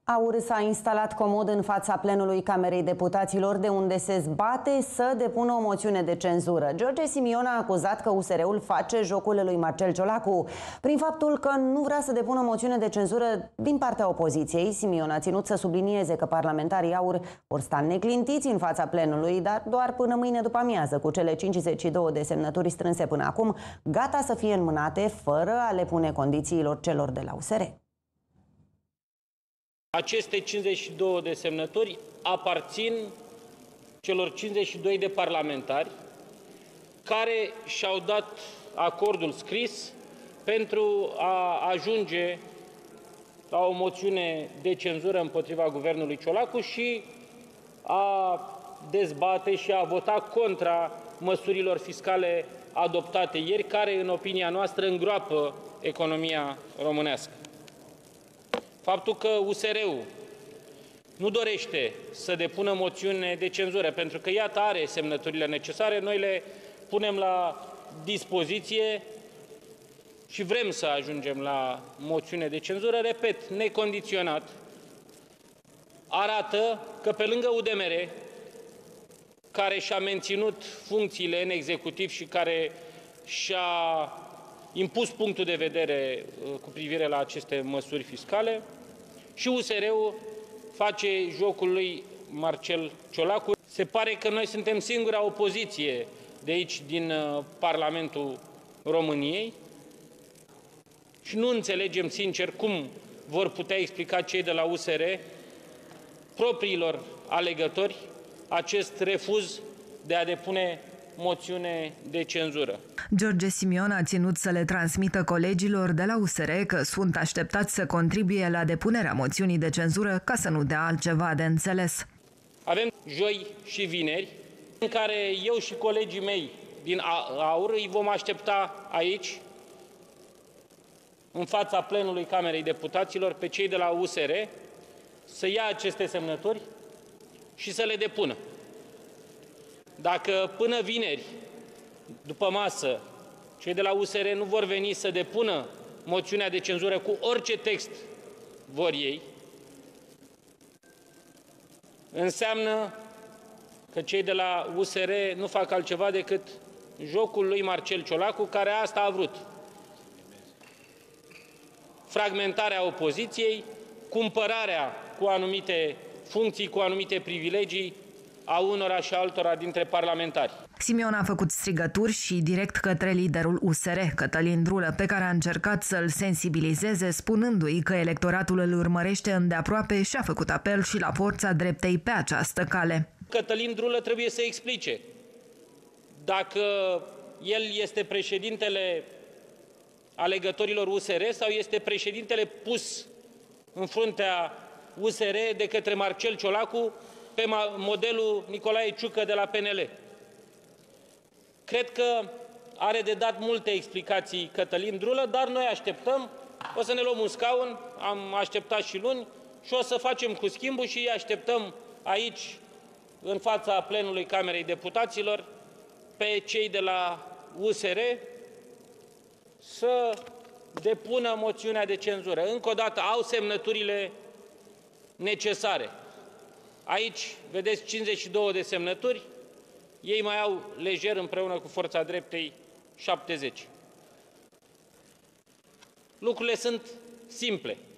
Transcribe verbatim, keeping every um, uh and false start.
AUR s-a instalat comod în fața plenului Camerei Deputaților, de unde se zbate să depună o moțiune de cenzură. George Simion a acuzat că U S R-ul face jocul lui Marcel Ciolacu prin faptul că nu vrea să depună moțiune de cenzură din partea opoziției. Simion a ținut să sublinieze că parlamentarii AUR vor sta neclintiți în fața plenului, dar doar până mâine după amiază, cu cele cincizeci și două de semnături strânse până acum, gata să fie înmânate, fără a le pune condițiilor celor de la U S R. Aceste cincizeci și două de semnături aparțin celor cincizeci și doi de parlamentari care și-au dat acordul scris pentru a ajunge la o moțiune de cenzură împotriva guvernului Ciolacu și a dezbate și a vota contra măsurilor fiscale adoptate ieri, care, în opinia noastră, îngroapă economia românească. Faptul că U S R-ul nu dorește să depună moțiune de cenzură, pentru că, iată, are semnăturile necesare, noi le punem la dispoziție și vrem să ajungem la moțiune de cenzură, repet, necondiționat, arată că pe lângă U D M R, care și-a menținut funcțiile în executiv și care și-a impus punctul de vedere cu privire la aceste măsuri fiscale, și U S R-ul face jocul lui Marcel Ciolacu. Se pare că noi suntem singura opoziție de aici, din Parlamentul României, și nu înțelegem sincer cum vor putea explica cei de la U S R propriilor alegători acest refuz de a depune moțiune de cenzură. George Simion a ținut să le transmită colegilor de la U S R că sunt așteptați să contribuie la depunerea moțiunii de cenzură, ca să nu dea altceva de înțeles. Avem joi și vineri în care eu și colegii mei din AUR îi vom aștepta aici, în fața plenului Camerei Deputaților, pe cei de la U S R să ia aceste semnături și să le depună. Dacă până vineri, după masă, cei de la U S R nu vor veni să depună moțiunea de cenzură cu orice text vor ei, înseamnă că cei de la U S R nu fac altceva decât jocul lui Marcel Ciolacu, care asta a vrut. Fragmentarea opoziției, cumpărarea cu anumite funcții, cu anumite privilegii a unora și altora dintre parlamentari. Simion a făcut strigături și direct către liderul U S R, Cătălin Drulă, pe care a încercat să-l sensibilizeze, spunându-i că electoratul îl urmărește îndeaproape și a făcut apel și la forța dreptei pe această cale. Cătălin Drulă trebuie să explice dacă el este președintele alegătorilor U S R sau este președintele pus în fruntea U S R de către Marcel Ciolacu pe modelul Nicolae Ciucă de la P N L. Cred că are de dat multe explicații Cătălin Drulă, dar noi așteptăm, o să ne luăm un scaun, am așteptat și luni, și o să facem cu schimbul și îi așteptăm aici, în fața plenului Camerei Deputaților, pe cei de la U S R să depună moțiunea de cenzură. Încă o dată, au semnăturile necesare. Aici vedeți cincizeci și două de semnături, ei mai au lejer împreună cu forța dreptei șaptezeci. Lucrurile sunt simple.